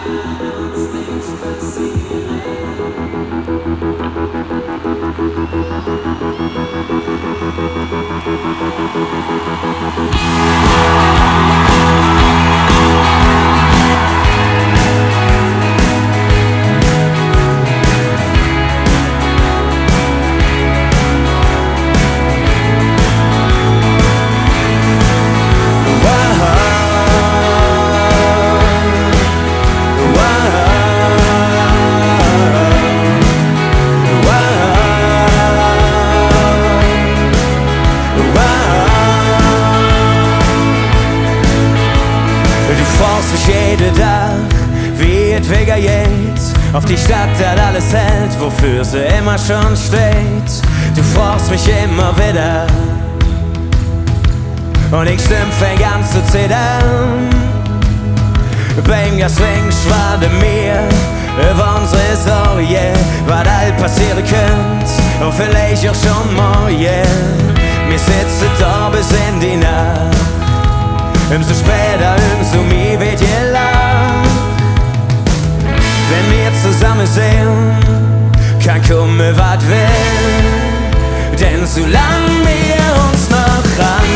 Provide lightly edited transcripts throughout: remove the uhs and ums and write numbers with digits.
Jede Tag, wie es Wege geht, auf die Stadt, das alles hält, wofür sie immer schon steht. Du fragst mich immer wieder und ich stimm fäng an zu zittern. Beim Gaswing schwade mir über unsere Sorge, was all passieren könnte und vielleicht auch schon morgen. Wir sitzen da bis in die Nacht. Umso später, umso mehr wird gelacht. Wenn wir zusammen sind, kann kommen, was will. Denn solange wir uns noch ran,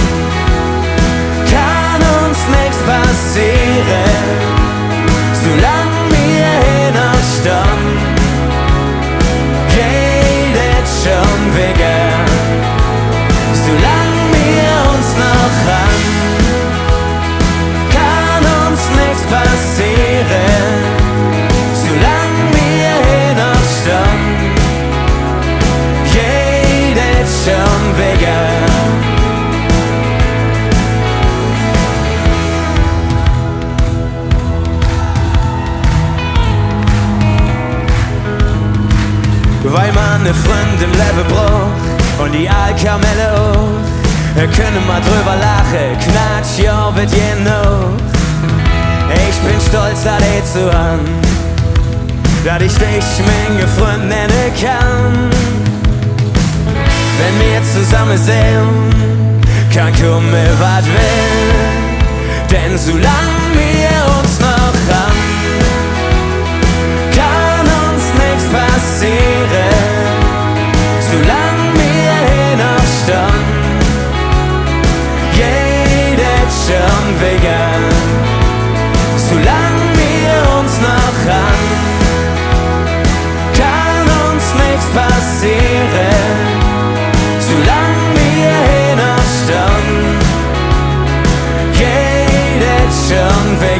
kann uns nichts passieren. Solange wir hier noch stehen, geht es schon wieder. Solange wir uns noch ran, passieren, solange wir hier noch stehen, geht es schon wieder. Weil man ne Freund im Leben braucht und die Alkamelle auch, können wir drüber lachen, knatsch, ja, wird genug. Ich bin stolz, dass ich zu haben, dass ich dich meine Freund nennen kann. Wenn wir zusammen sind, kann kommen, was will. Denn solange wir uns noch haben, kann uns nichts passieren. Solange wir hier noch stehen, geht es schon wieder. Solange wir uns noch haben, kann uns nichts passieren. Solange wir hier noch stehen, geht es schon wieder.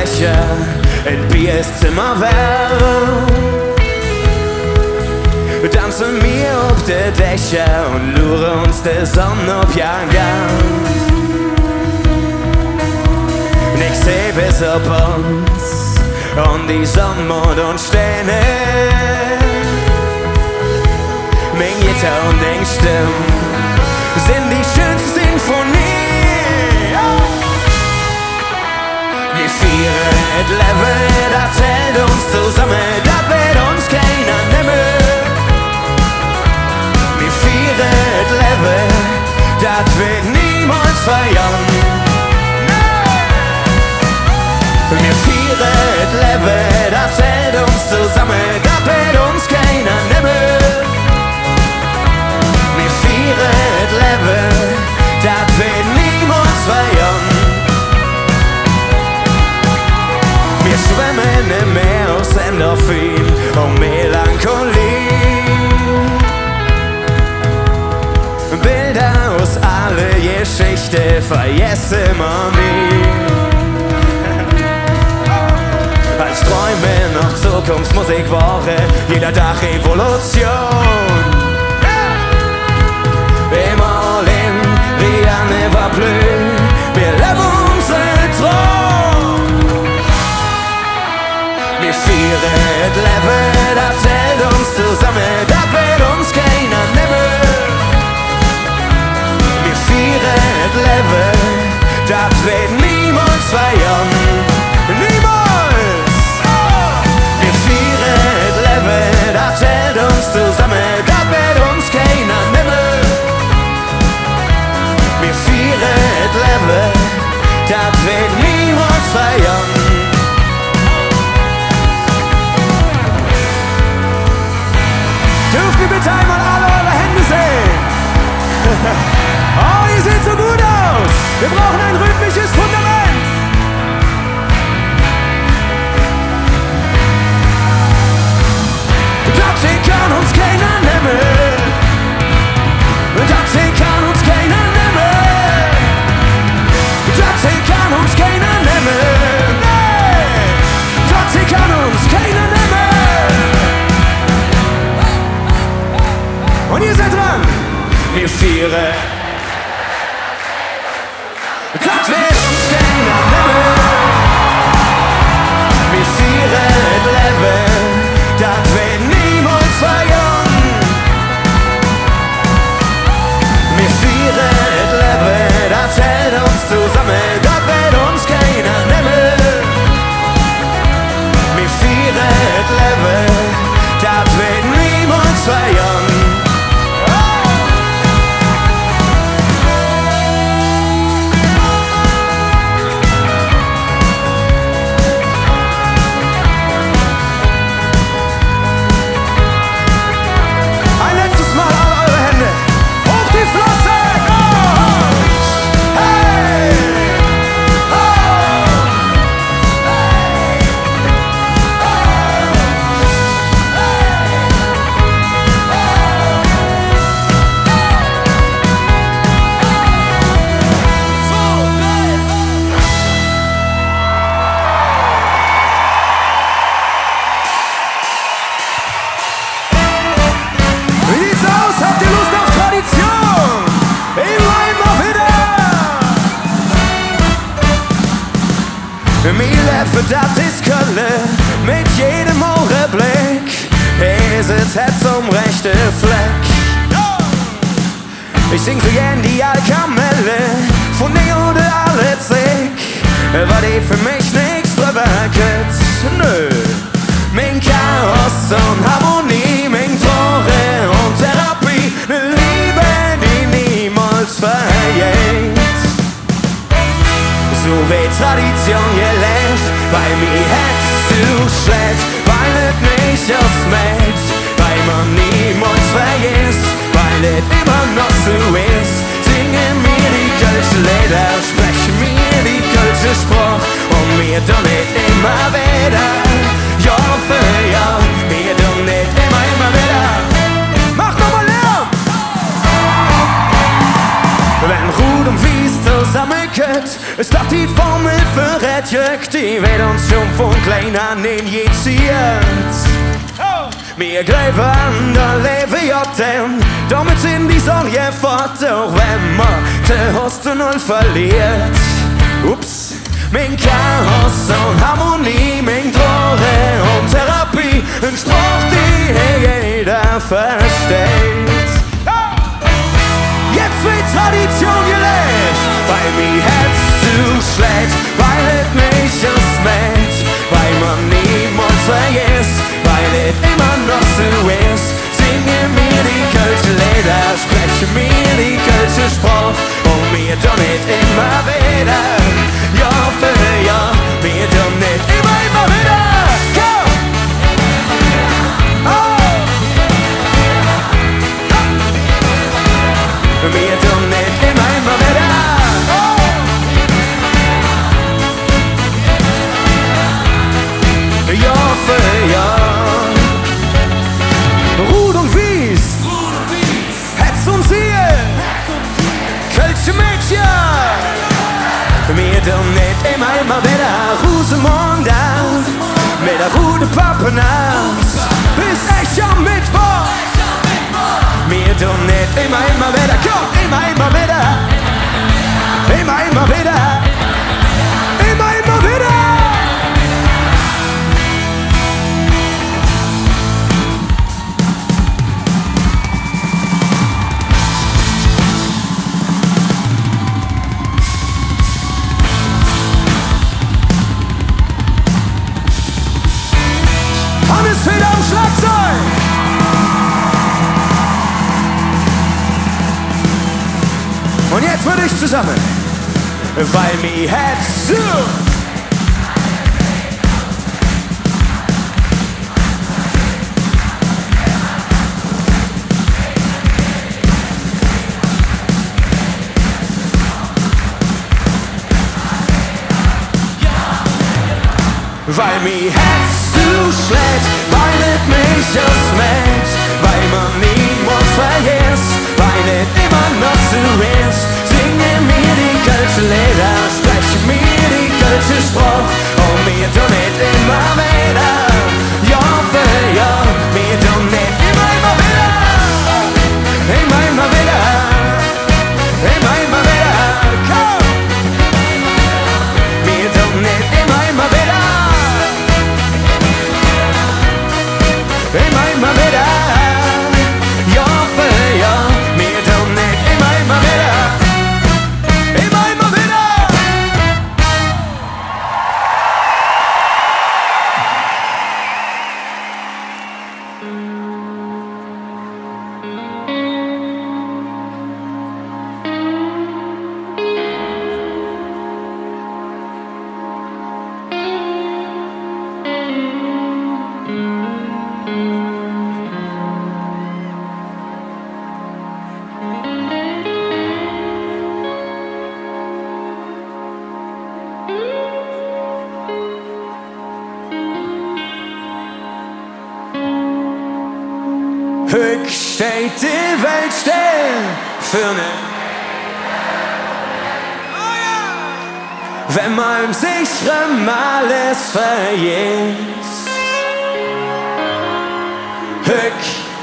Becher, et Bier ist Zimmer wärm. Tanzen wir auf de Dächer und luren uns de Sonne auf Jahrgang. Ich seh bis auf uns und die Sonne, Mond und Sterne. Mein Gitarre und den Stimmen sind die schönste Sinfonie. Wir feiern et Leben, das hält uns zusammen, das wird uns keiner nehmen. Wir feiern et Leben, das wird niemals verjähren. Wir feiern et Leben, das hält uns zusammen, das wird uns keiner nehmen. Wir feiern et Leben, das wird niemals verjähren. Wir schwimmen im Meer aus Endorphin und Melancholie. Bilder aus aller Geschichte vergessen wir nie. Als Träume noch Zukunftsmusik waren, jeder Tag Evolution. Immer in, rien ne va plus, wir leben unseren Traum. Wir feiern et Leben, das hält uns zusammen, das wird uns keiner nehmen. Wir feiern et Leben, das wird niemals verjähren. Niemals! Wir feiern et Leben, das hält uns zusammen, das wird uns keiner nehmen. Wir feiern et Leben, das wird niemals verjähren. Dürft ihr bitte einmal alle eure Hände sehen? Oh, ihr seht so gut aus! Wir brauchen ein rhythmisches Fundament! Das hier kann uns keiner nehmen! Das hier kann uns keiner nehmen! Das hier kann uns keiner nehmen! Nee! Das hier kann uns keiner nehmen! Und ihr seid dran! Wir feiern! Das wird uns keiner nehmen! Wir feiern et Leben, das wird niemals verjähren! Wir feiern et Leben, das hält uns zusammen, das wird uns keiner nehmen! Wir feiern et Leben, das wird niemals verjähren! Das ist Köln mit jedem Augenblick. Es ist Herz zum rechten Fleck. Ich sing so gern die Alkamelle von dir oder alle Zick, weil die für mich nichts drüber geht. Nö, mein Chaos und Harmonie, mein Tore und Therapie, ne Liebe, die niemals vergeht. So wie Tradition gelebt, bei mir hättest du schlecht, weil es nicht ausmäht, weil man niemals vergisst, weil es immer noch so ist. Singen mir die kölsche Lieder, sprechen mir die kölsche Sprache und wir tun nicht immer wieder, Jahr für Jahr, wir tun nicht immer wieder. Mach nochmal Lärm! Wenn Rud und Wies zusammenkommt, ist das die Formel für Zeit jückt, die wird uns schon von klein an injiziert. Wir greifen der Leben ab dem, damit sind die Sorge fort, auch wenn man die Hoste null verliert. Ups, mein Chaos und Harmonie, mein Droge und Therapie, ein Spruch, die jeder versteht. Jetzt wird Tradition gelebt, bei mir hättest du schlecht, weil es mich schmeckt, weil man niemals vergisst, weil es immer noch so ist. Singe mir die kölsche Lieder, spreche mir die kölsche Sprache und mir tun nicht immer wieder, Jahr für Jahr, mir tun nicht immer wieder. Wir tun nicht immer wieder. Jahr für Jahr. Ruht und Wies, Hetz und Ziel, kölsche Mädchen. Wir tun nicht immer wieder. Rosemond aus, mit der Rude Pappen aus, bis echt am Mittwoch. Wir tun nicht immer wieder, komm, immer wieder, immer wieder, immer wieder. Hannes Feder am Schlagzeug. Und jetzt würde ich zusammen, weil mir hättest du. Weil mir hättest du schlecht, weil es mich schmeckt, weil man niemals vergisst, weil es immer noch so ist. Singe mir die kölsche Lieder, spreche mir die kölsche Sprache und mir tun nicht immer wieder, Jahr für Jahr, mir tun nicht immer wieder, immer wieder, immer wieder, komm! Mir tun nicht immer wieder. Immer wieder, Jahr für Jahr, mir tun nicht immer wieder, immer wieder. Höck steht die Welt still für ne. Wenn man im sicheren alles vergisst. Höck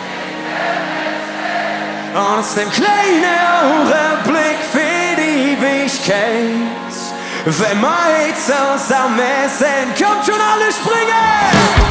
aus dem kleinen Augenblick für die Ewigkeit. Wenn man jetzt zusammen sind, kommt schon alle springen!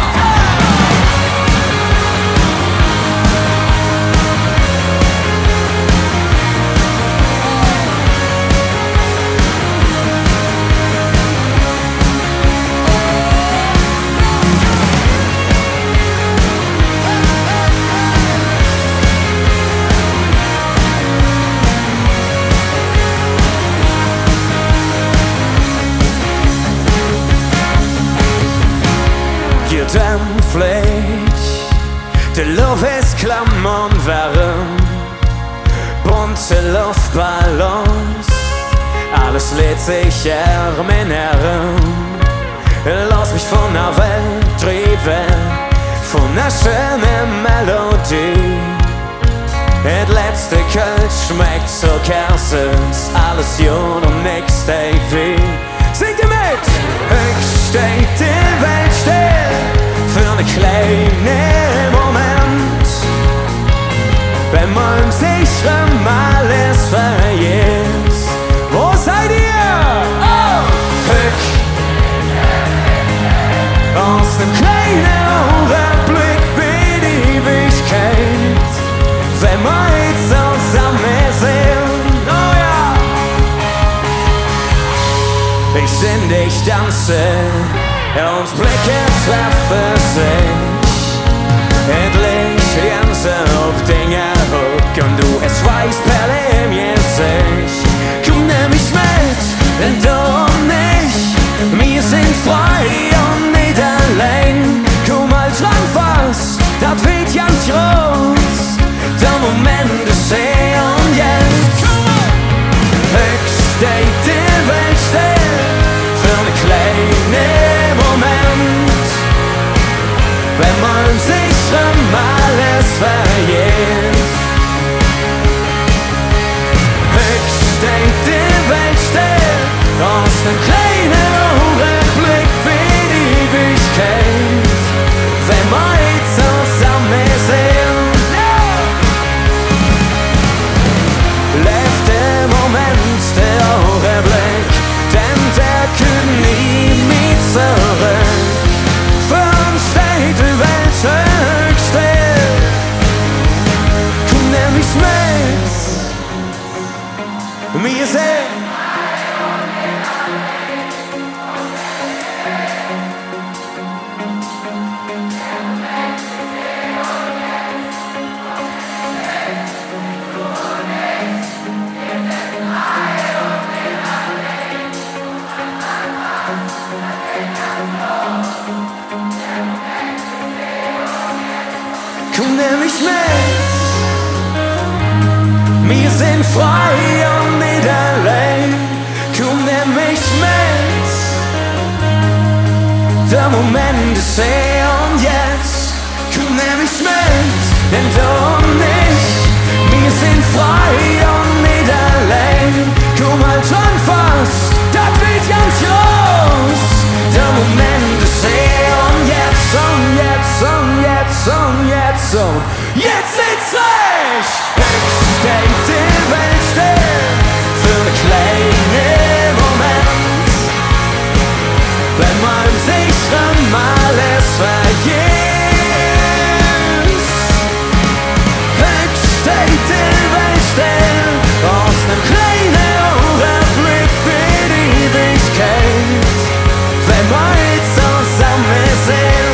Flicht, de Luft ist klamm und warm, bunte Luftballons, alles lädt sich in herum. Lass mich von der Welt treiben, von der schönen Melodie. Das letzte Kölsch schmeckt so kersens, alles jung und nix wie. Singt ihr mit! kleine Moment, wenn man sich schon alles vergisst. Wo seid ihr? Oh! Höck! Aus dem kleinen Augenblick wie die Ewigkeit, wenn wir jetzt zusammen sind. Oh ja! Ich seh dich tanzen, uns Blicke treffen sich. Endlich grenzen auf Dinge hoch und du es weißt per im Gesicht. Komm, nimm mich mit, denn du und ich, wir sind frei und nicht allein. Komm mal dran fast, das wird ganz groß. Der Moment ist hier und jetzt. Höchst die Welt still für eine kleine Moment, wenn man sich schon alles vergisst. Höchst steht die Welt still, aus dem kleinen Augenblick wie die Ewigkeit, wenn wir jetzt zusammen sind. Lebt der Moment, der Augenblick, denn der kommt nie mehr zurück. Für uns steht die Welt höchst still. Komm, nimm mich mit. Wir sind komm, nimm mich mit. Wir sind frei und nicht allein. Komm, nimm mich mit. Der Moment ist hier und jetzt. Komm, nimm mich mit, denn du und ich, wir sind frei und nicht allein. Komm halt schon fast, das wird ganz groß. Der Moment ist hier und jetzt und jetzt und jetzt und jetzt und jetzt ist recht. Höchst steht die Welt still für eine kleine Moment, wenn man sich schon alles vergisst. Höchst steht die Welt still aus einem kleinen Augenblick wie die Ewigkeit, wenn wir jetzt zusammen sind.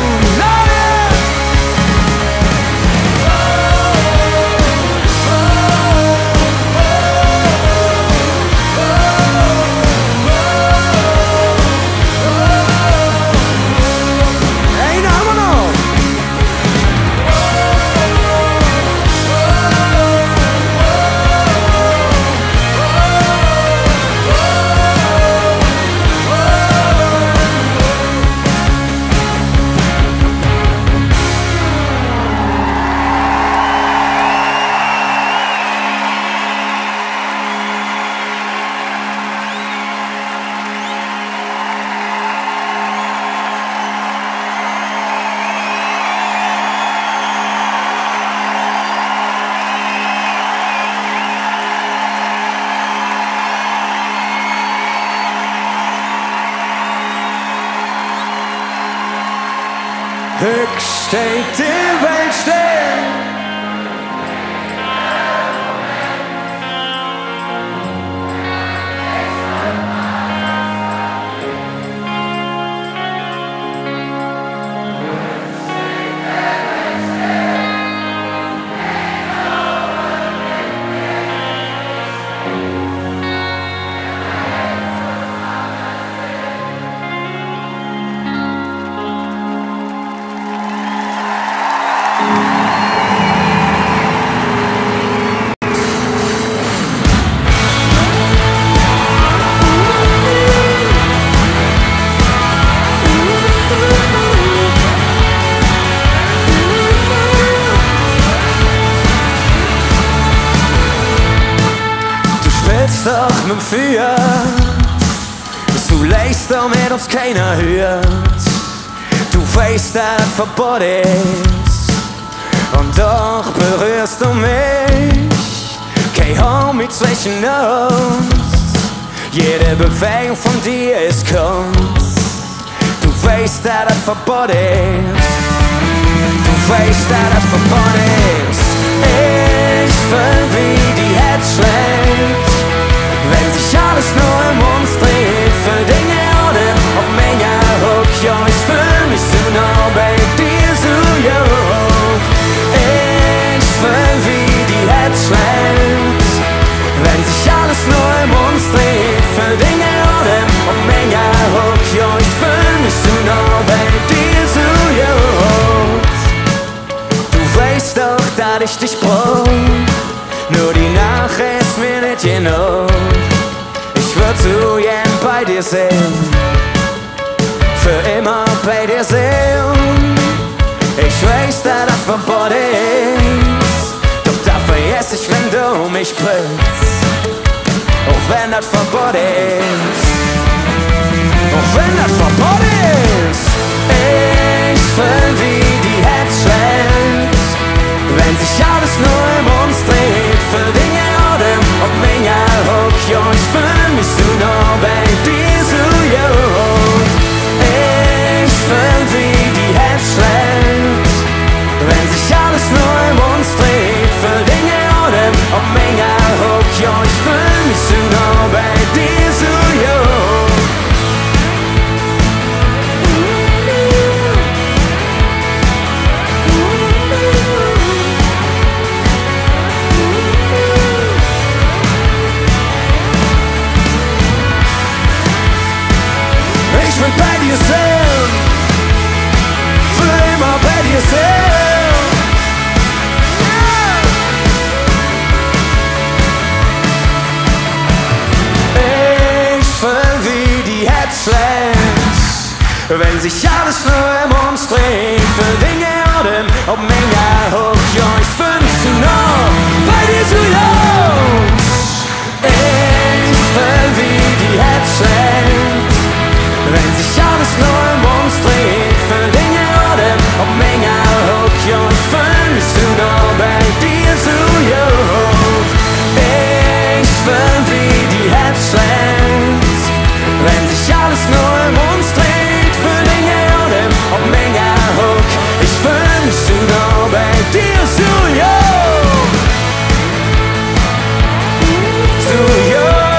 Höchst steht die Welt still. Doch mit dem Feuer, du lässt damit uns keiner hört. Du weißt, dass Verbot ist, und doch berührst du mich. Kein Homie zwischen uns, jede Bewegung von dir ist Kunst. Du weißt, dass das Verbot ist. Du weißt, dass das Verbot ist. Ich will wie die Herz schlägt, wenn sich alles nur um uns dreht. Für Dinge ohne ob mega Hook, ja, ich fühl mich so nah bei dir, so gut. Ich will wie die Herz schlägt, wenn sich alles nur um uns dreht. Für Dinge ohne ob mega Hook, ja, ich fühl mich so nah bei dir, so gut. Du weißt doch, dass ich dich brauch, nur die Nacht ist mir nicht genug. Ich würd so gern bei dir sein, für immer bei dir sein. Ich weiß, dass das Verbot ist, doch da vergess ich, wenn du mich brichst. Auch wenn das Verbot ist, auch wenn das Verbot ist. Ich will wie die Herz schlägt, wenn sich alles nur um uns dreht. Für Dinge oder ob mega Hook, ja, ich fühl mich so nah bei dir, so gut. Ich will wie die Herz schlägt, wenn sich alles nur um uns dreht. Für Dinge oder ob mega Hook, ja, ich fühl mich so nah bei dir, so gut. Ich will bei dir sein, für immer bei dir sein. Ich will wie die Herz schlägt, wenn sich alles nur um uns dreht. Für Dinge oder ob mega Hook, ja, ich fühl mich so nah bei dir, so gut. Ich will wie die Herz schlägt, wenn sich alles nur um uns dreht. Für Dinge oder ob mega Hook, ja, ich fühl mich so nah bei dir, so gut. Ich will wie die Herz schlägt, wenn sich alles nur um uns dreht. Für Dinge oder ob mega Hook, ich fühl mich so nah bei dir, so gut. So gut.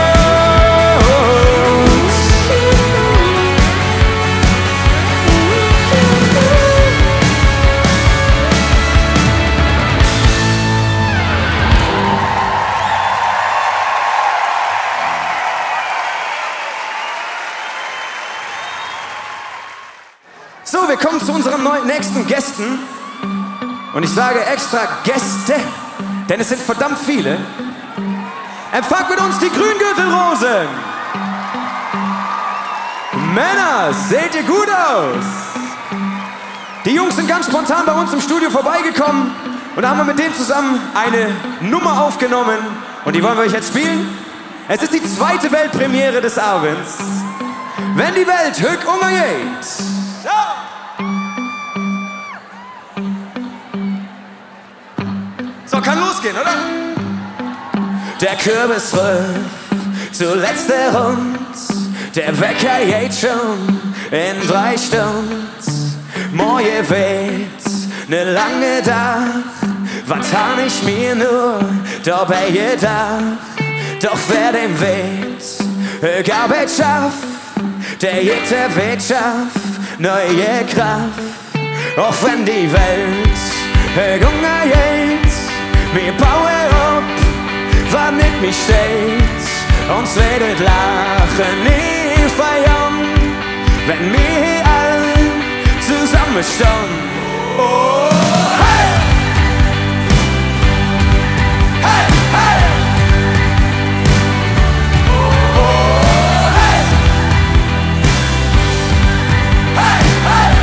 So, wir kommen zu unseren nächsten Gästen. Und ich sage extra Gäste, denn es sind verdammt viele. Empfangt mit uns die Grüngürtelrosen. Männer, seht ihr gut aus? Die Jungs sind ganz spontan bei uns im Studio vorbeigekommen. Und da haben wir mit denen zusammen eine Nummer aufgenommen. Und die wollen wir euch jetzt spielen. Es ist die zweite Weltpremiere des Abends. Wenn die Welt höck umgeht. So, kann losgehen, oder? Der Kürbis ruft zuletzt der Hund. Der Wecker geht schon in 3 Stunden. Morgen wird ne lange Tag. Was han ich mir nur dabei gedacht? Doch wer den Weg Arbeit schafft, der jeder Weg schafft neue Kraft. Auch wenn die Welt Hunger geht, wir bauen ab, was nicht mich steht. Uns werdet lachen, nie feiern, wenn wir all zusammen stehen. Oh, hey! Hey, hey! Oh, hey! Hey, hey!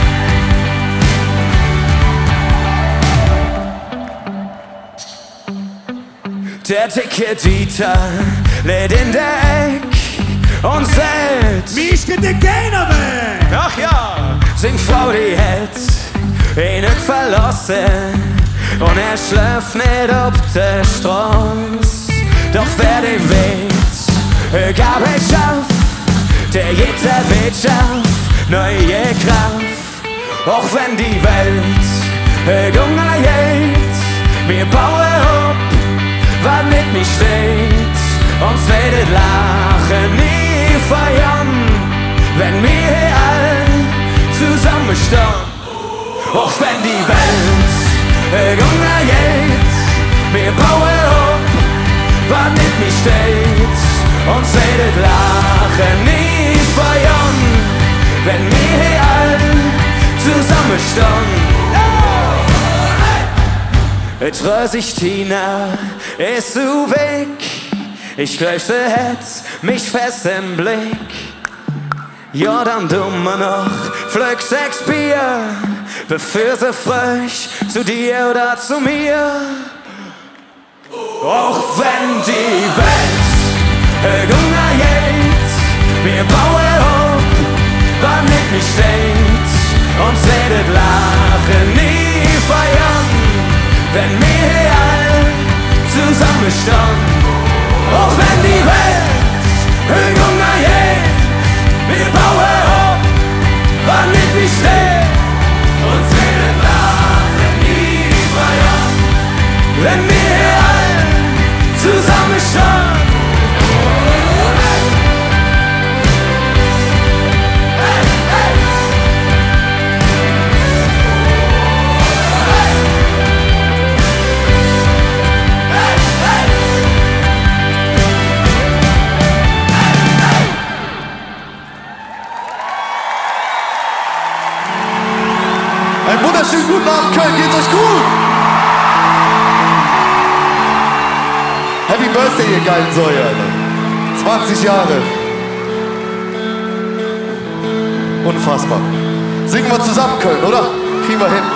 Der dicke Dieter lädt in der Eck und sagt: Mich geht der keiner weg! Ach ja, Sin Frau, die hätt ihn nicht verlassen und schläft nicht auf der Straße. Doch wer den Weg gab ich auf, der jeder Weg schafft neue Kraft. Auch wenn die Welt untergeht, wir bauen ab, was mit mir steht. Uns werdet lachen nie feiern, wenn wir hier alle zusammenstehen. Auch wenn die Welt untergeht, wir bauen ab, was mit mir steht. Uns werdet lachen nie feiern, wenn wir hier alle zusammenstehen. Jetzt weiß ich, Tina ist so weg. Ich glaub, sie hätt mich fest im Blick. Ja, dann tun wir noch Flöck 6 Bier, bevor sie frisch zu dir oder zu mir. Auch wenn die Welt untergeht, wir bauen ab, was mit mir steht. Uns werdet lachen nie feiern, wenn wir hier alle zusammenstehen. Auch wenn die Welt untergeht, wir bauen ab, was mit mir steht. Uns werdet lachen nie feiern, wenn wir hier alle zusammenstehen. Einen wunderschönen guten Abend, Köln, geht's euch gut? Happy Birthday, ihr geilen Säue, Alter. 20 Jahre. Unfassbar. Singen wir zusammen, Köln, oder? Kriegen wir hin.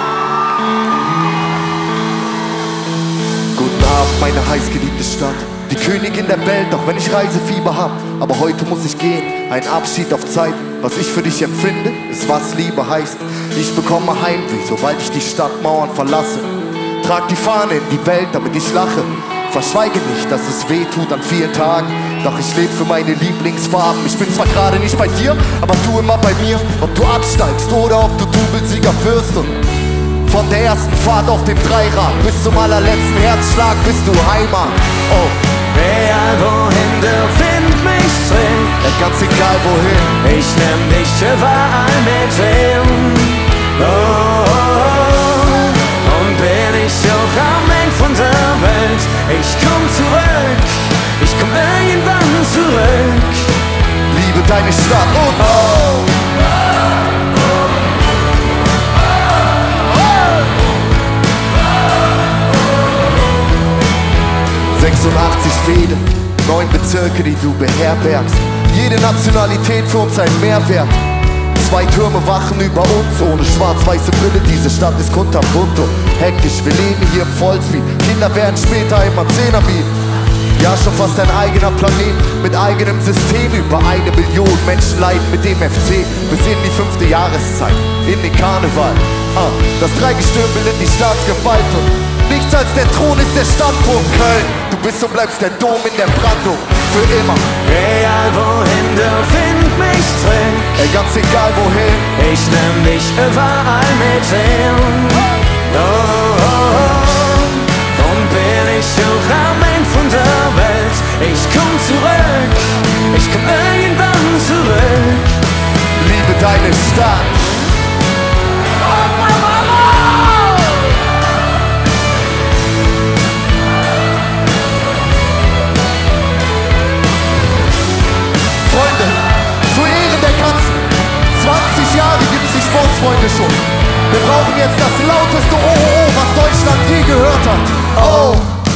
Guten Abend, meine heißgeliebte Stadt. Die Königin der Welt, auch wenn ich Reisefieber hab. Aber heute muss ich gehen, ein Abschied auf Zeit. Was ich für dich empfinde, ist was Liebe heißt. Ich bekomme Heimweh, sobald ich die Stadtmauern verlasse. Trag die Fahne in die Welt, damit ich lache. Verschweige nicht, dass es weh tut an vielen Tagen. Doch ich lebe für meine Lieblingsfarben. Ich bin zwar gerade nicht bei dir, aber du immer bei mir. Ob du absteigst oder ob du Doublesieger wirst. Und von der ersten Fahrt auf dem Dreirad bis zum allerletzten Herzschlag bist du Heimat. Oh. Egal wohin du find mich zurück, ganz egal wohin, ich nehm dich überall mit hin. Oh, oh, oh. Und bin ich auch am Ende von der Welt, ich komm zurück, ich komm irgendwann zurück. Liebe deine Stadt und oh. 86 Fäden, 9 Bezirke, die du beherbergst. Jede Nationalität für uns ein Mehrwert. 2 Türme wachen über uns, ohne schwarz-weiße Brille. Diese Stadt ist kunterbunt und hektisch. Wir leben hier im Vollspeed. Kinder werden später immer 10er bieten. Ja, schon fast ein eigener Planet mit eigenem System. Über 1 Million Menschen leiden mit dem FC bis in die 5. Jahreszeit, in den Karneval. Das Dreigestirn bildet die Staatsgewalt und nichts als der Thron ist der Standpunkt. Köln, du bist und bleibst der Dom in der Brandung, für immer. Egal wohin du find mich zurück, ganz egal wohin, ich nehm dich überall mit hin. Oh, oh, oh. Und bin ich auch am Ende von der Welt, ich komm zurück, ich komm irgendwann zurück. Liebe deine Stadt. Freunde, zu Ehren der Katzen, 20 Jahre gibt's die Sportsfreunde schon. Wir brauchen jetzt das lauteste Oh, was Deutschland je gehört hat. Oh.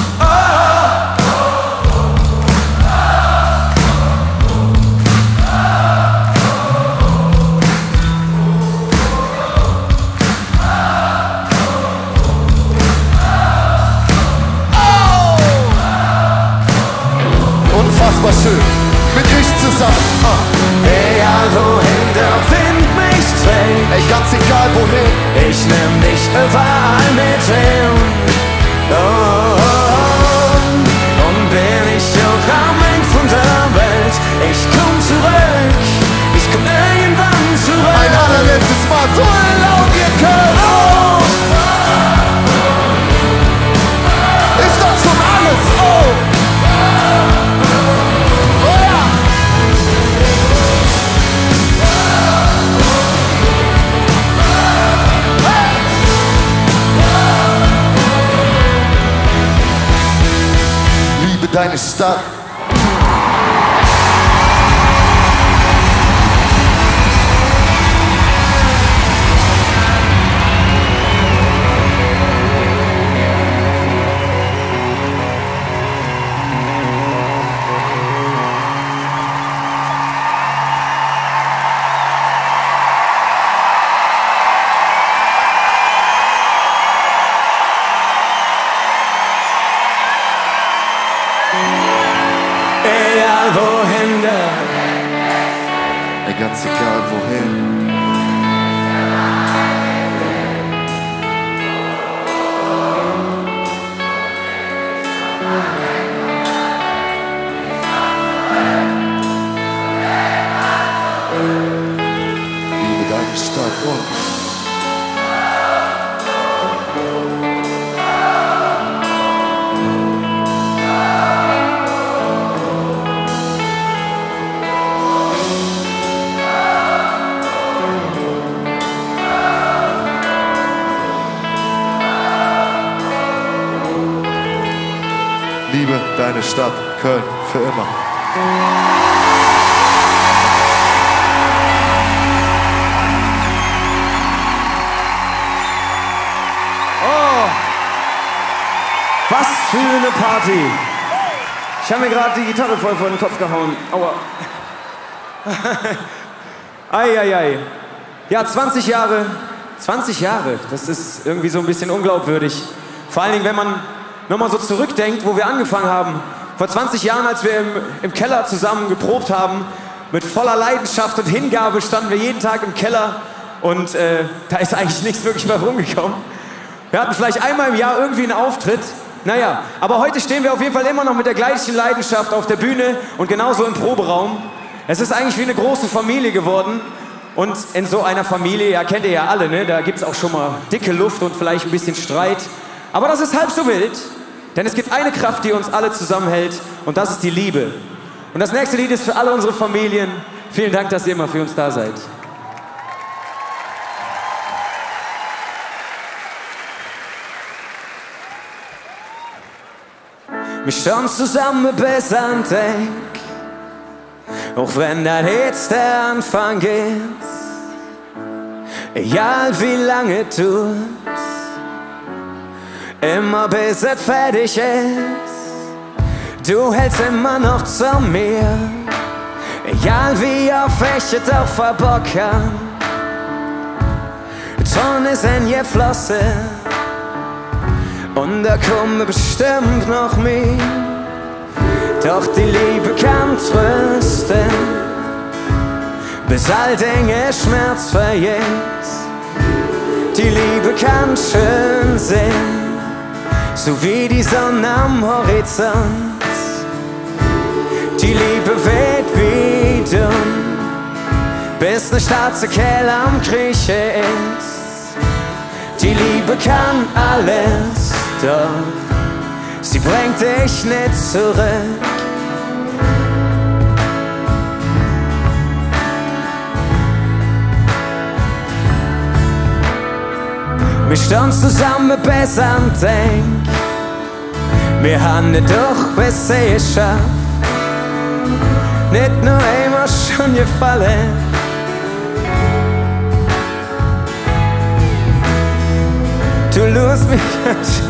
Unfassbar schön, mit euch zusammen. Egal wohin du find mich zurück, ganz egal wohin. Ich nimm dich überall mit hin. Oh, oh, oh. Und bin ich auch am Ende von der Welt, ich komm zurück, ich komm irgendwann zurück. Ein allerletztes Mal, so laut ihr könnt. Oh. Ist das schon alles? Oh. Oh ja. Liebe deine Stadt. Egal wohin da. Ganz egal wohin. Liebe deine Stadt und liebe deine Stadt, Köln, für immer. Oh, was für eine Party. Ich habe mir gerade die Gitarre voll vor den Kopf gehauen. Aua. Eieiei. Ja, 20 Jahre. 20 Jahre, das ist irgendwie so ein bisschen unglaubwürdig. Vor allen Dingen, wenn man nochmal so zurückdenkt, wo wir angefangen haben. Vor 20 Jahren, als wir im Keller zusammen geprobt haben, mit voller Leidenschaft und Hingabe standen wir jeden Tag im Keller und da ist eigentlich nichts wirklich mehr rumgekommen. Wir hatten vielleicht einmal im Jahr irgendwie einen Auftritt. Naja, aber heute stehen wir auf jeden Fall immer noch mit der gleichen Leidenschaft auf der Bühne und genauso im Proberaum. Es ist eigentlich wie eine große Familie geworden. Und in so einer Familie, ja, kennt ihr ja alle, ne? Da gibt es auch schon mal dicke Luft und vielleicht ein bisschen Streit. Aber das ist halb so wild. Denn es gibt eine Kraft, die uns alle zusammenhält, und das ist die Liebe. Und das nächste Lied ist für alle unsere Familien. Vielen Dank, dass ihr immer für uns da seid. Wir stehen zusammen bis an Denk, auch wenn das jetzt der Anfang ist. Egal wie lange tut's, immer bis es fertig ist. Du hältst immer noch zu mir, egal wie oft ich es auch verbocken. Ton ist geflossen und da kommen bestimmt noch mehr. Doch die Liebe kann trösten, bis all Dinge Schmerz vergeht. Die Liebe kann schön sein, so wie die Sonne am Horizont. Die Liebe weht wie dumm, bis eine schwarze Kehle am Kriechen ist. Die Liebe kann alles, doch sie bringt dich nicht zurück. Wir stehen zusammen bis an Denk, wir haben nicht doch bis sie es schafft. Nicht nur einmal schon gefallen, du lust mich nicht.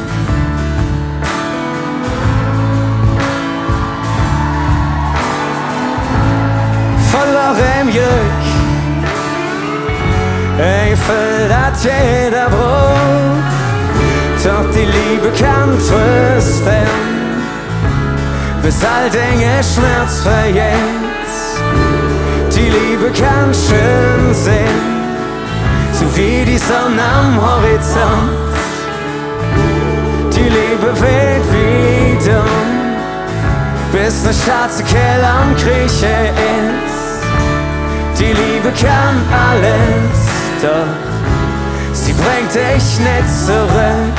Verloren im Glück, ich fühl, dass jeder braucht. Doch die Liebe kann trösten, bis all Dinge Schmerz vergeht. Die Liebe kann schön sein, so wie die Sonne am Horizont. Die Liebe weht wie dumm, bis ne schwarze Kerl am Krieche ist. Die Liebe kann alles, doch sie bringt dich nicht zurück.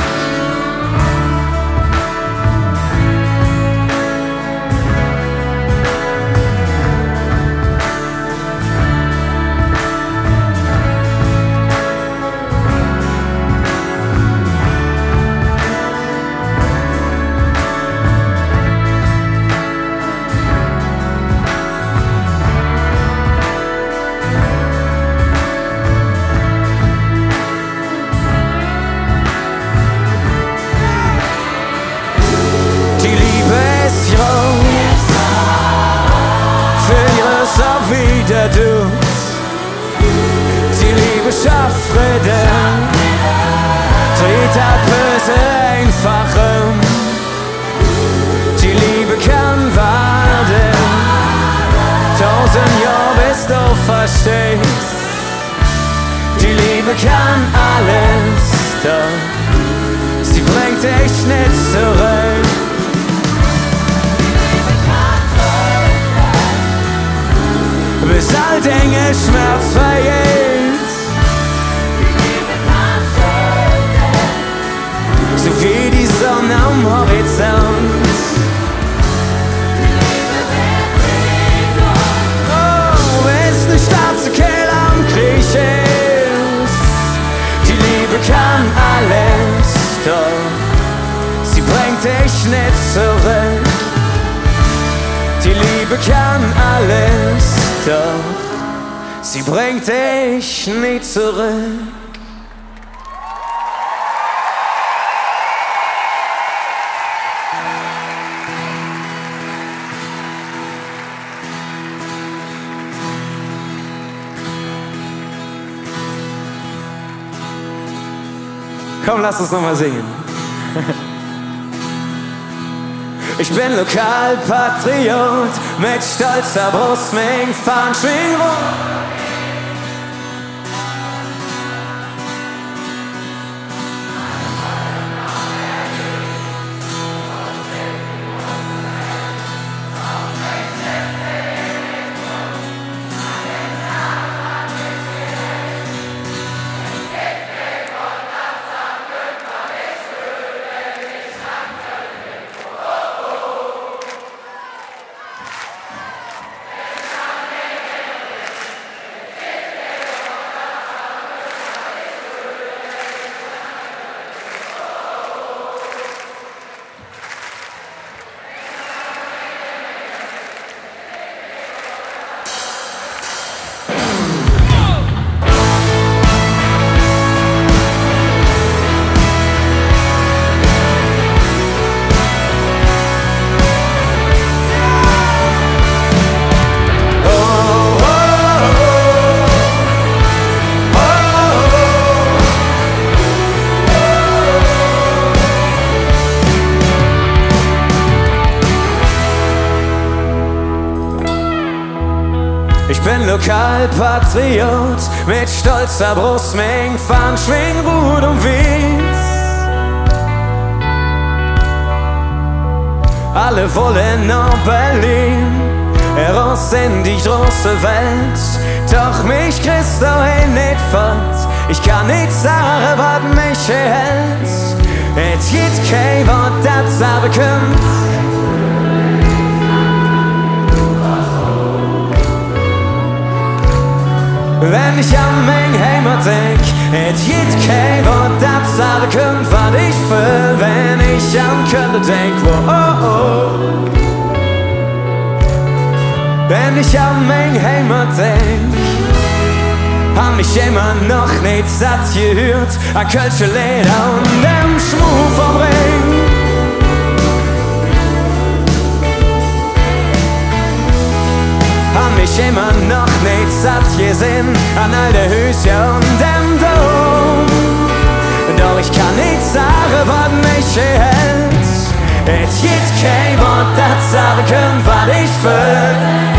Wieder du, die Liebe schafft Frieden, dreht das Böse einfach um. Die Liebe kann warten, 1000 Jahre bis du verstehst. Die Liebe kann alles, doch sie bringt dich nicht zurück. Bis all Dinge Schmerz verjährt, so wie die Sonne am Horizont. Oh, bis ne schwarze Kerl am Krieg ist. Die Liebe kann alles, doch sie bringt dich nicht zurück. Die Liebe kann alles, doch sie bringt dich nicht zurück. Komm, lass uns nochmal singen. Ich bin Lokalpatriot, mit stolzer Brust, mein Fahnen schwingen rot. Ich bin Lokalpatriot, mit stolzer Brust, mein Fahnen schwingen Rot und Wies. Alle wollen nach Berlin, heraus in die große Welt. Doch mich kriegst du nicht fort, ich kann nicht sagen, was mich hält. Es gibt kein Wort, das aber kommt. Wenn ich an mein Heimat denk, et gibt kein Wort, das aber kommt, was ich will. Wenn ich an Köln denk, oh. Wenn ich an mein Heimat denk, hab mich immer noch nicht satt gehört, an Kölsche Leder und dem Schmuh vom Ring. Hab mich immer noch nicht satt gesehen an all der Höschen und dem Dom. Doch ich kann nicht sagen, was mich hält. Es gibt kein Wort, das sagen kann, was ich will.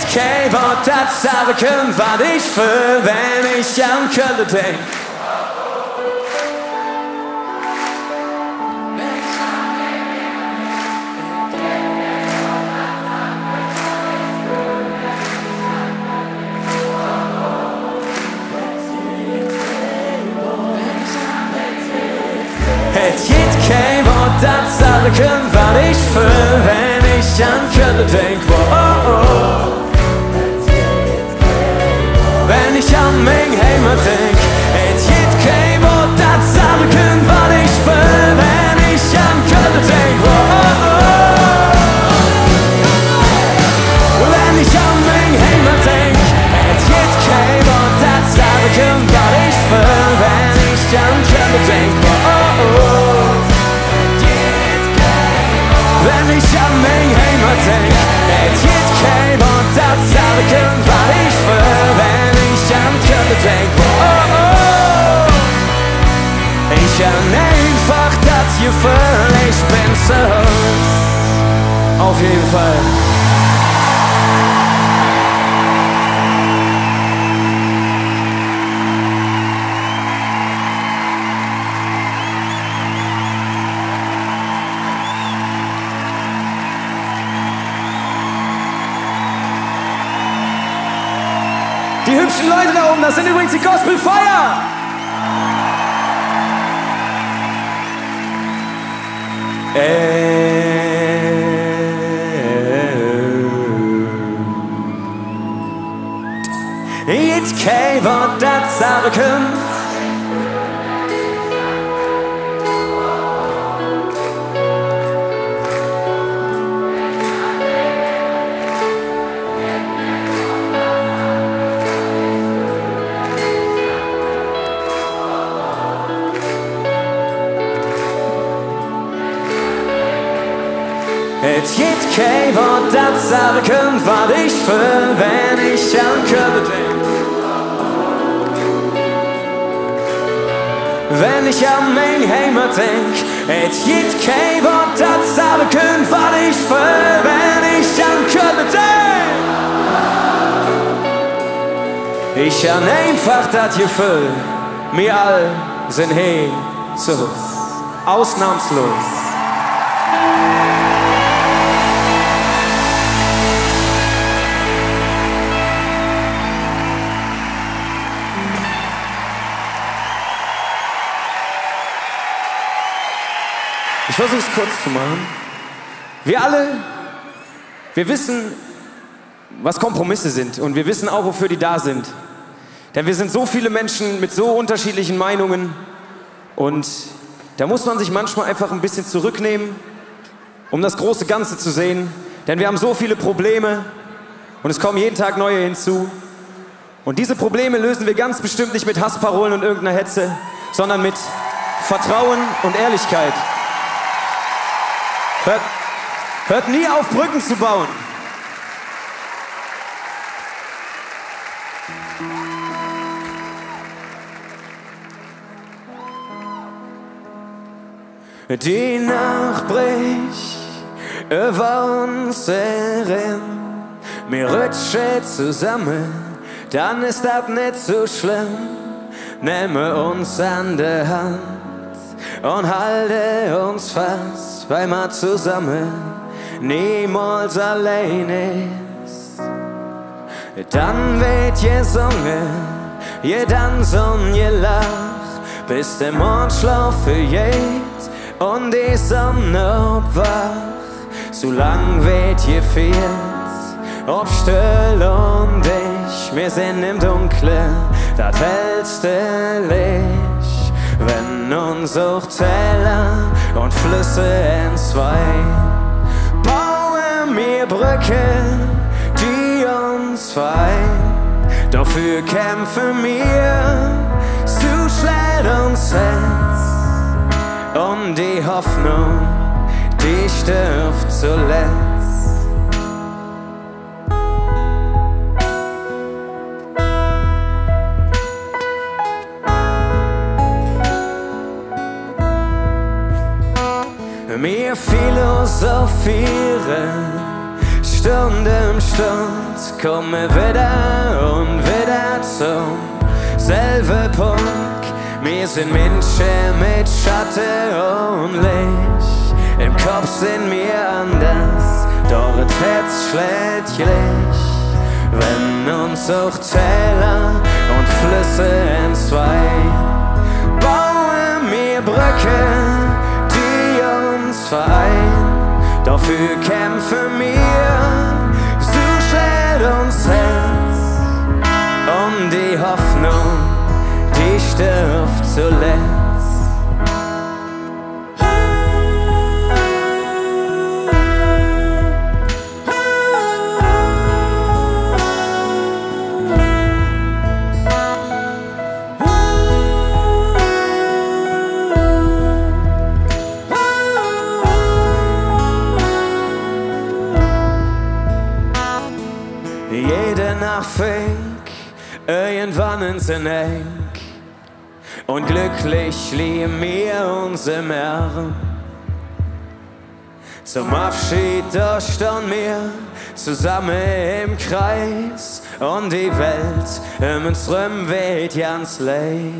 kein Wort das sagen können, was ich fühl, wenn ich an Köln denk. Het geht kein Wort das sagen können, was ich fühl, wenn ich an Köln denk. Wenn ich an mein Heimat denk, es geht kein Wort das sagen können, was ich fühl, wenn ich an Köln denk. Wenn ich an mein Heimat denk, es geht kein Wort das sagen können, was ich fühl, wenn ich an Köln denk. Wenn ich an mein Heimat denk, es geht kein Wort das sagen können, was ich fühl, wenn ich an Köln denk. Ich an einfach das Gefühl, ich bin so. Auf jeden Fall. Die hübschen Leute da oben, das sind übrigens die Gospel Fire. Jetzt kein Wort das sagen können. Es gibt kein Wort das sagen können, was ich fühl, wenn ich an Köln denk. Wenn ich an mein Heimat denk, es gibt kein Wort das sagen können, was ich fühl, wenn ich an Köln denk. Ich an einfach das Gefühl, wir all sind hier zu Hause, ausnahmslos. Ich versuche es kurz zu machen. Wir alle, wir wissen, was Kompromisse sind und wir wissen auch, wofür die da sind. Denn wir sind so viele Menschen mit so unterschiedlichen Meinungen und da muss man sich manchmal einfach ein bisschen zurücknehmen, um das große Ganze zu sehen. Denn wir haben so viele Probleme und es kommen jeden Tag neue hinzu. Und diese Probleme lösen wir ganz bestimmt nicht mit Hassparolen und irgendeiner Hetze, sondern mit Vertrauen und Ehrlichkeit. Hört nie auf, Brücken zu bauen. Die Nacht bricht über uns herein. Wir rutschen zusammen, dann ist das nicht so schlimm. Nehme uns an der Hand und halte uns fast, weil wir zusammen niemals allein ist. Dann wird gesungen, getanzt und gelacht, bis der Mondschlaf vergeht und die Sonne obwacht. So lang wird gefehlt, ob still und ich, wir sind im Dunkeln, das hellste Licht. Wenn uns auch Täler und Flüsse entzwei, bauen wir Brücken, die uns vereinen. Dafür kämpfen wir, so schlägt uns Herz. Und die Hoffnung, die stirbt zuletzt. Wir philosophieren, Stunde um Stunde, komme wieder und wieder zum selben Punkt. Wir sind Menschen mit Schatten und Licht. Im Kopf sind wir anders, doch das Herz schlägt gleich. Wenn uns auch Täler und Flüsse entzwei, bauen wir Brücken, die uns vereinen. Dafür kämpfen wir, so schlägt uns Herz. Und die Hoffnung, die stirbt zuletzt. Jede Nacht fängt irgendwann ins Eck und glücklich liegen wir uns im Arm. Zum Abschied da standen wir zusammen im Kreis und die Welt uns rum weht ganz leis.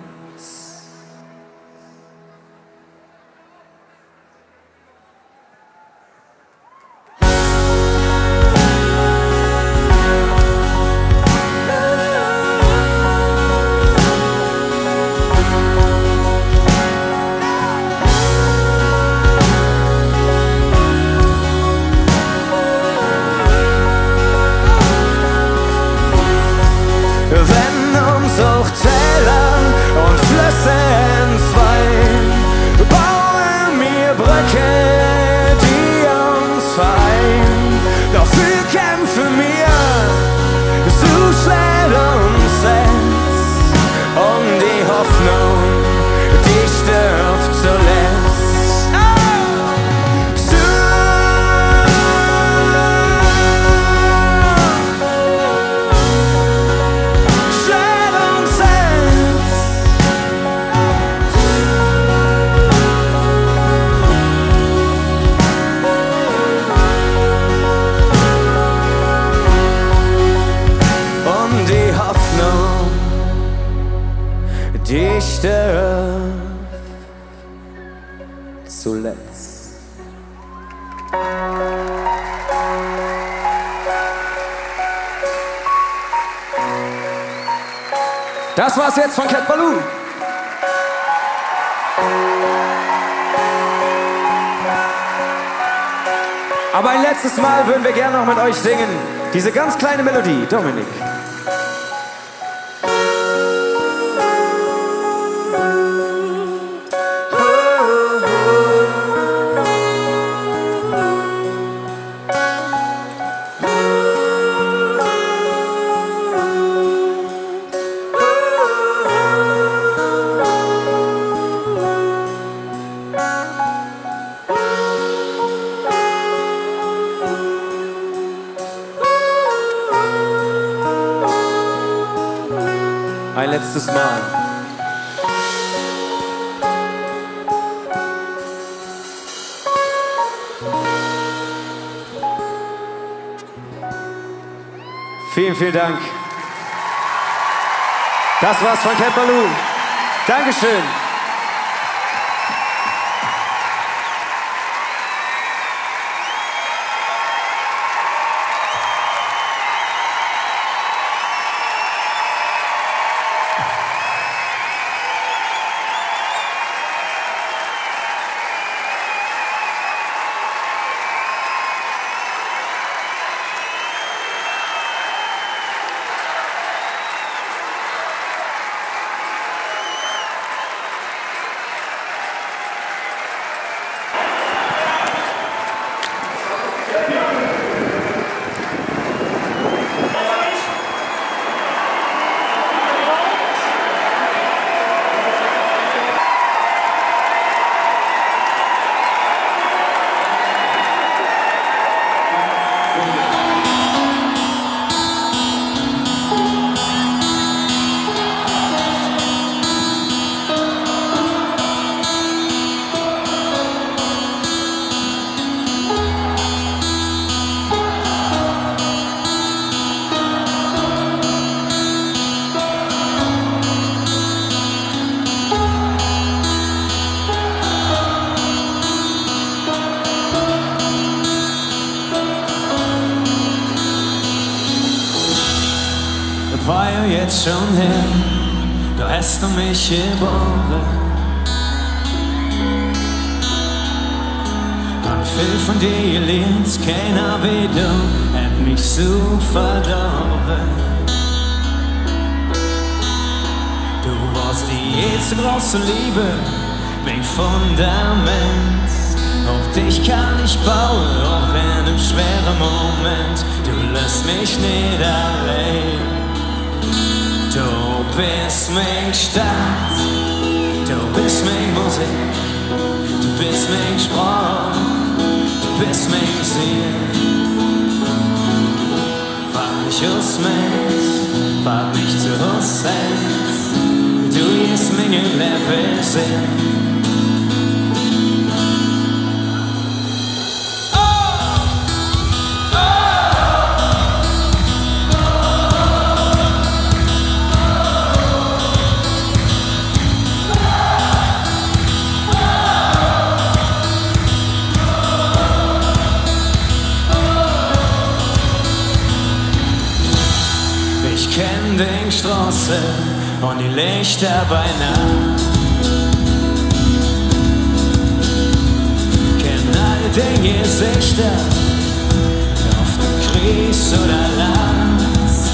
Wenn uns auch Täler und Flüsse entzweien, bauen wir Brücken, die uns vereinen. Dafür kämpfen wir, so schlägt uns Herz. Und die Hoffnung, die stirbt zuletzt. Die stirbt zuletzt. Das war's jetzt von Cat Ballou. Aber ein letztes Mal würden wir gerne noch mit euch singen. Diese ganz kleine Melodie, Dominik. Ein letztes Mal. Vielen, vielen Dank. Das war's von Cat Ballou. Dankeschön. war ja jetzt schon her, da hast du mich geboren. Und viel von dir gelernt, keiner wie du, hat mich so verdorben. Du warst die erste große Liebe, mein Fundament. Auf dich kann ich bauen, auch in einem schweren Moment. Du lässt mich nicht allein. Du bist mein Stadt, du bist mein Musik, du bist mein Sprache, du bist mein Ziel. Wart mich aus mit, wart mich zu Hause sein, du gehst mir im Leben sehen. Ich kenn die Straße und die Lichter bei Nacht. Kenn all die Gesichter auf dem Kreis oder Last.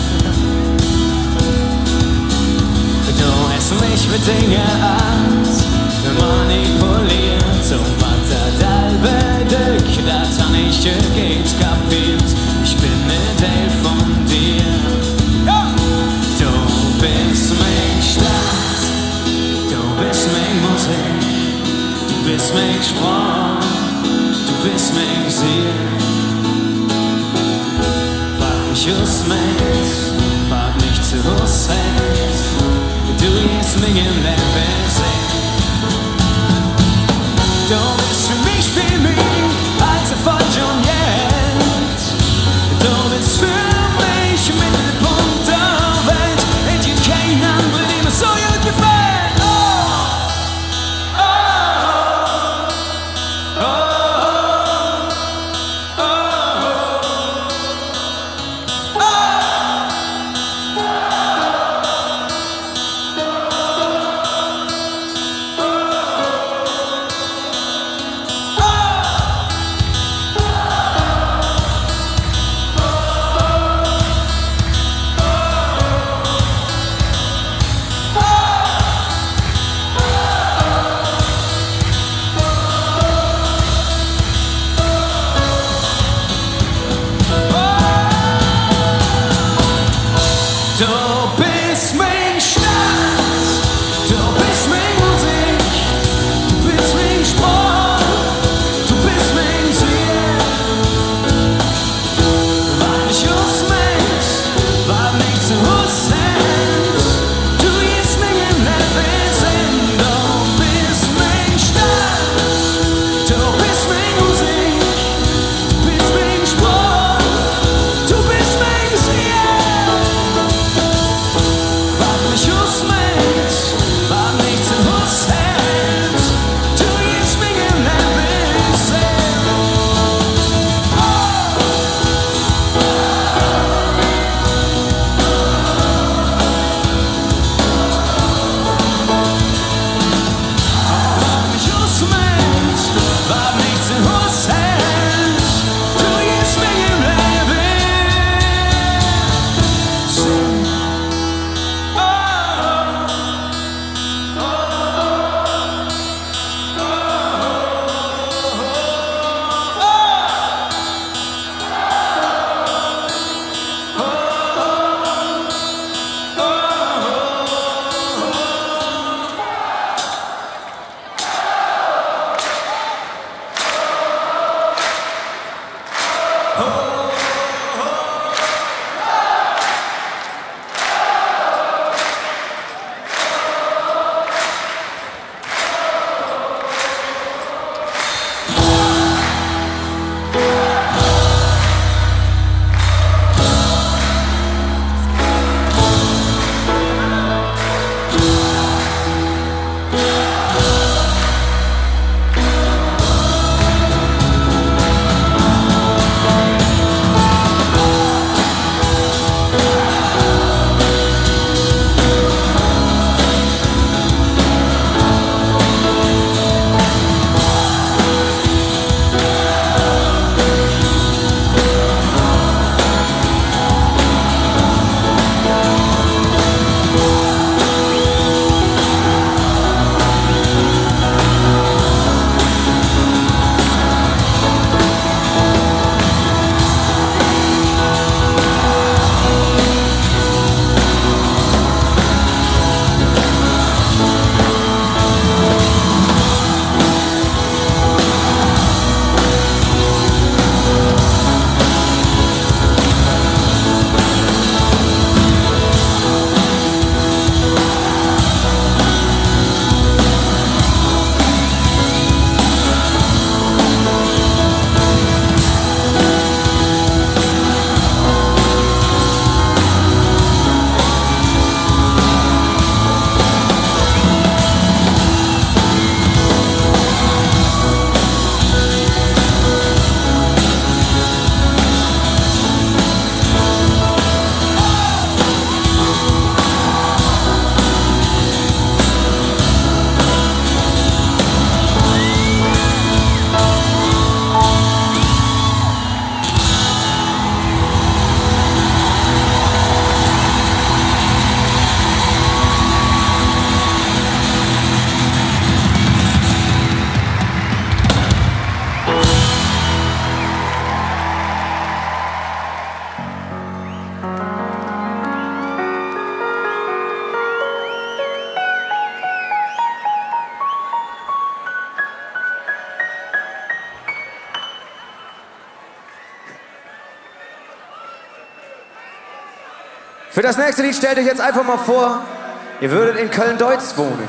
Du hast mich mit Dingen Art manipuliert und was das halbe Glück, das han ich geht kapiert. Ich bin ein Teil von dir. Du bist mein Stadt, du bist mein Musik, du bist mein Sprache, du bist mein Ziel. Wart mich aus mit, wart mich zu Hause, du gehst mir im Leben sehen. Für das nächste Lied stellt euch jetzt einfach mal vor, ihr würdet in Köln-Deutz wohnen.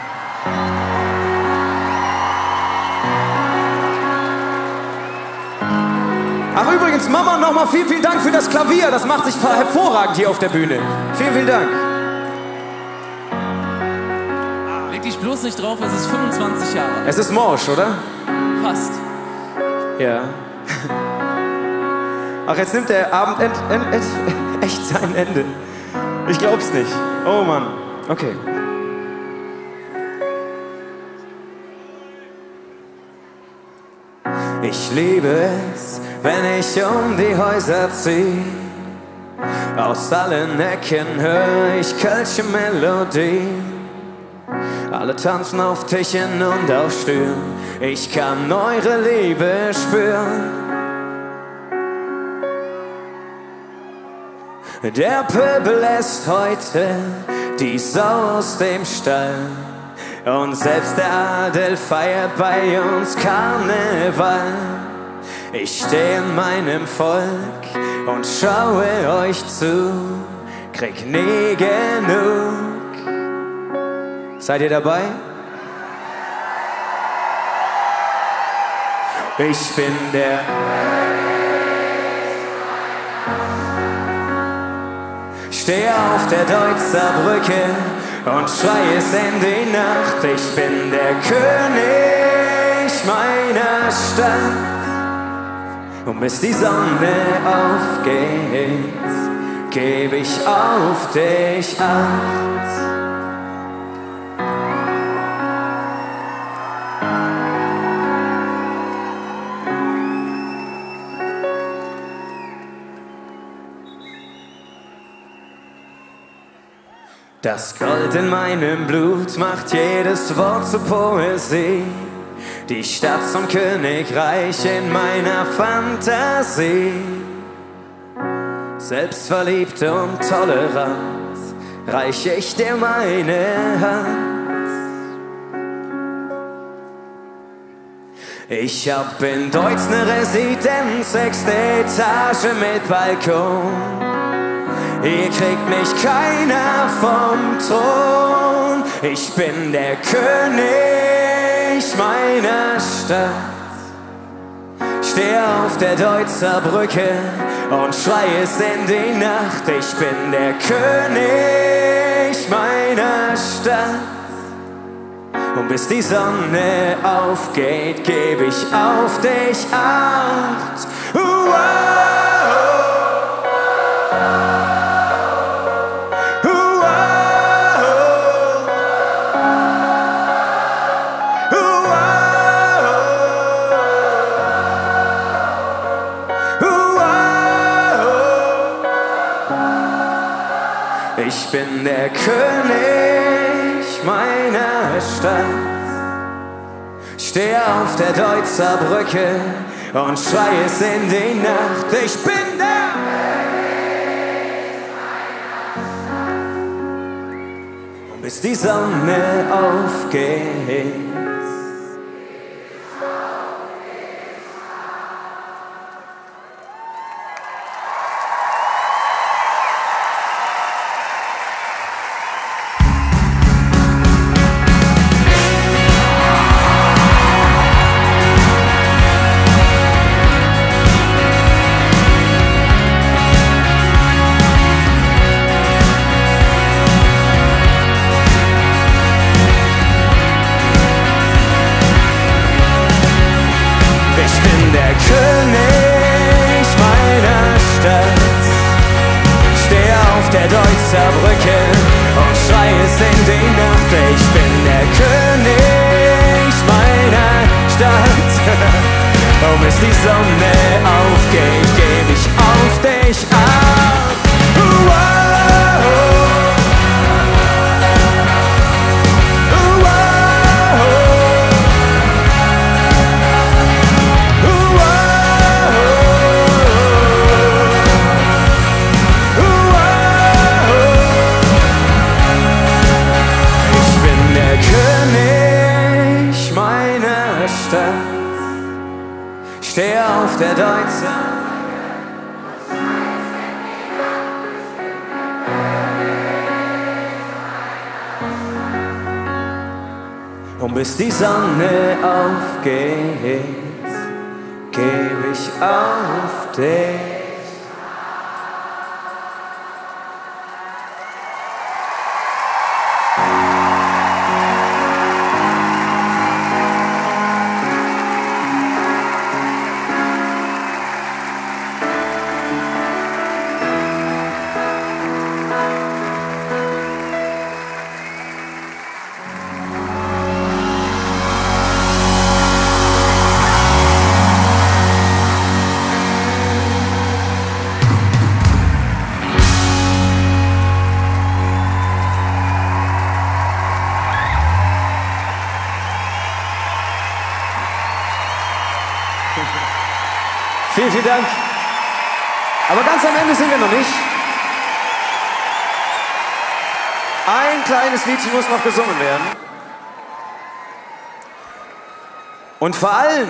Ach übrigens, Mama, nochmal vielen Dank für das Klavier. Das macht sich hervorragend hier auf der Bühne. Vielen Dank. Leg dich bloß nicht drauf, es ist 25 Jahre. Es ist morsch, oder? Fast. Ja. Ach, jetzt nimmt der Abend echt sein Ende. Ich glaub's nicht. Oh Mann. Okay. Ich liebe es, wenn ich um die Häuser zieh. Aus allen Ecken höre ich kölsche Melodie. Alle tanzen auf Tischen und auf Stühlen. Ich kann eure Liebe spüren. Der Pöbel lässt heute die Sau aus dem Stall. Und selbst der Adel feiert bei uns Karneval. Ich stehe in meinem Volk und schaue euch zu, krieg nie genug. Seid ihr dabei? Ich bin der Stehe auf der Deutzer Brücke und schrei es in die Nacht. Ich bin der König meiner Stadt. Und bis die Sonne aufgeht, geb ich auf dich Acht. Das Gold in meinem Blut macht jedes Wort zur Poesie. Die Stadt zum Königreich in meiner Fantasie. Selbstverliebt und tolerant reiche ich dir meine Hand. Ich hab in Deutz ne Residenz, 6. Etage mit Balkon. Hier kriegt mich keiner vom Thron. Ich bin der König meiner Stadt. Stehe auf der Deutzer Brücke und schrei es in die Nacht. Ich bin der König meiner Stadt. Und bis die Sonne aufgeht, geb ich auf dich Acht. Ich bin der König meiner Stadt. Stehe auf der Deutzer Brücke und schrei es in die Nacht. Ich bin der König meiner Stadt. Und bis die Sonne aufgeht, Deutzer Brücke und schrei es in die Nacht. Ich bin der König meiner Stadt. Und bis die Sonne aufgeht, geb ich auf dich Acht. Stehe auf der Deutzer. Und bis die Sonne aufgeht, geb ich auf dich. Vielen, vielen Dank. Aber ganz am Ende sind wir noch nicht. Ein kleines Liedchen muss noch gesungen werden. Und vor allem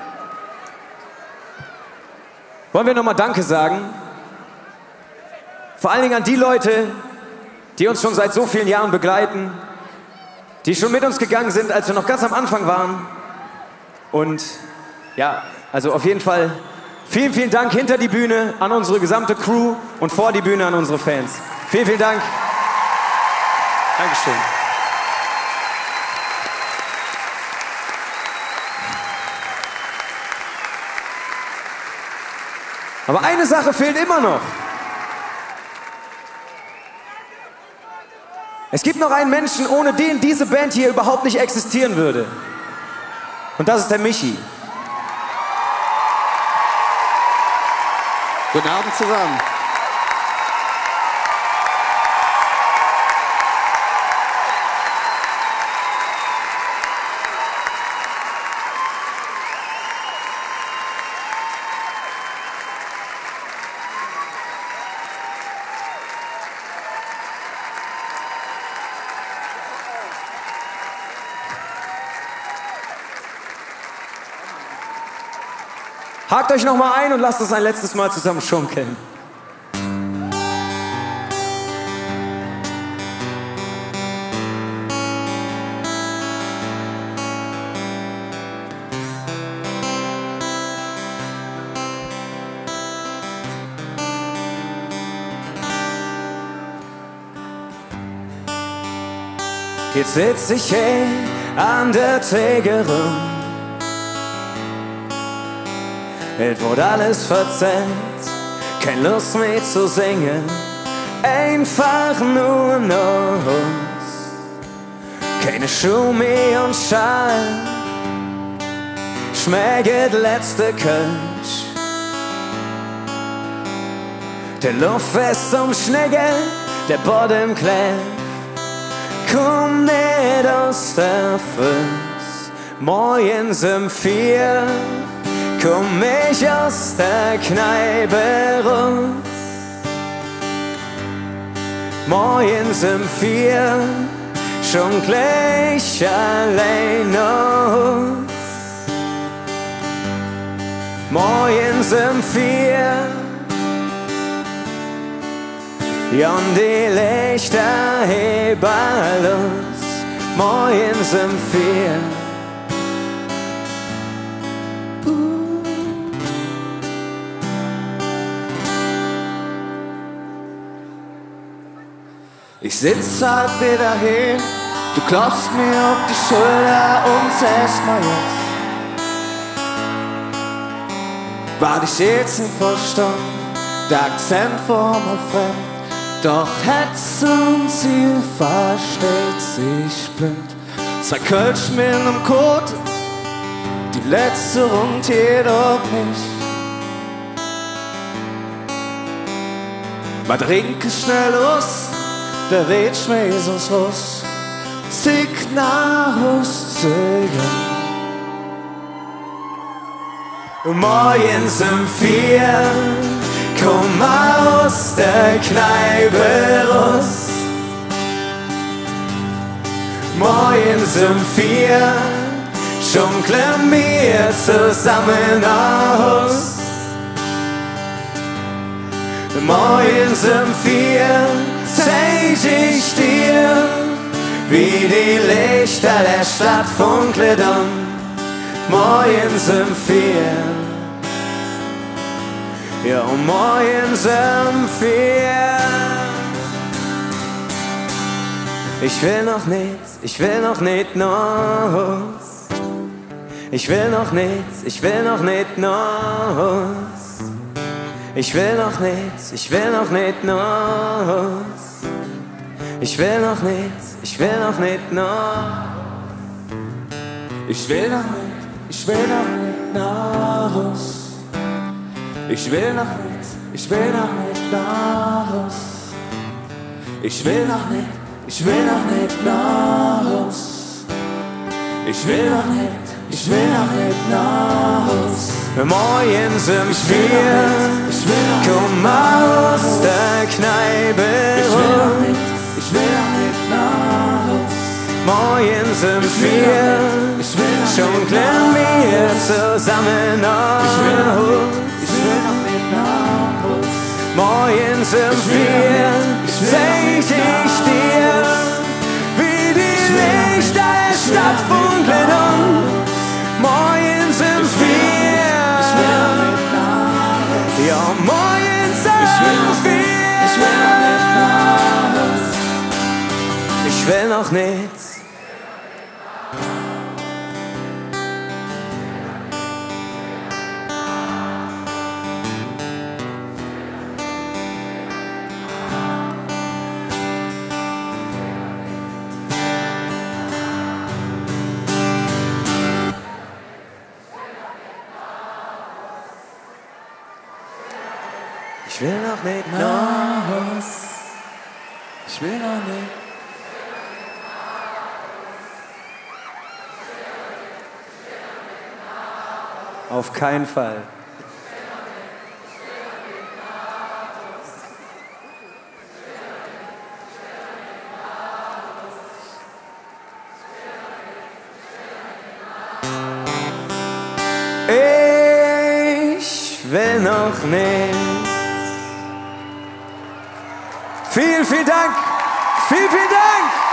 wollen wir nochmal Danke sagen. Vor allen Dingen an die Leute, die uns schon seit so vielen Jahren begleiten, die schon mit uns gegangen sind, als wir noch ganz am Anfang waren. Und ja, also auf jeden Fall vielen, vielen Dank hinter die Bühne an unsere gesamte Crew und vor die Bühne an unsere Fans. Vielen, vielen Dank. Dankeschön. Aber eine Sache fehlt immer noch. Es gibt noch einen Menschen, ohne den diese Band hier überhaupt nicht existieren würde. Und das ist der Michi. Guten Abend zusammen. Hakt euch noch mal ein und lasst uns ein letztes Mal zusammen schunkeln. Jetzt sitz ich hier an der Trägerin. Es wurde alles verzerrt, keine Lust mehr zu singen, einfach nur noch uns. Keine Schuhe mehr und Schal, schmeckt letzte Kölsch. Der Luft ist zum Schnecke, der Boden klärt, komm nicht aus der Fuß, morgens um 4. Komm ich aus der Kneipe raus, morgens um 4, schon gleich allein aus. Morgens um 4, ja, und die Lichter heben los, morgens um 4. Ich sitz halt wieder hier, du klopfst mir auf die Schulter und sagst mir jetzt, war ich jetzt nicht verstanden, der Akzent war mir fremd, doch Hetz und Ziel versteht sich blind. 2 Kölsch mit einem Kot, die letzte und jedoch nicht. Man trinke schnell los, der Weg schmeißt uns raus, zick nach Hus zu gehen. Morgens um 4, komm aus der Kneipe raus. Morgens um 4, schunkeln wir zusammen aus. Morgens um 4, zeig ich dir, wie die Lichter der Stadt funkelt morgens um 4. Ja, morgens um 4. Ich will noch nicht nach Haus. Ich will noch nicht nach Haus. Ich will noch nicht nach Haus. Ich will noch nicht nach. Ich will noch nicht nach Haus. Ich will noch nicht nach Haus. Ich will noch nicht nach Haus. Ich will noch nicht nach Haus. Morgens um 4, komm aus der Kneipe rum. Ich will noch nicht nach Haus. Morgens um 4, jonglieren wir zusammen auf. Ich will noch nicht nach Haus. Morgens um 4 sing ich dir, wie die Lichter der Stadt funkeln morgens um 4. Ja, morgens um 4. Ich will noch nicht. Ich will noch nicht nach Haus. Ich will noch nicht. Auf keinen Fall. Ich will noch nicht. Vielen Dank. Vielen Dank.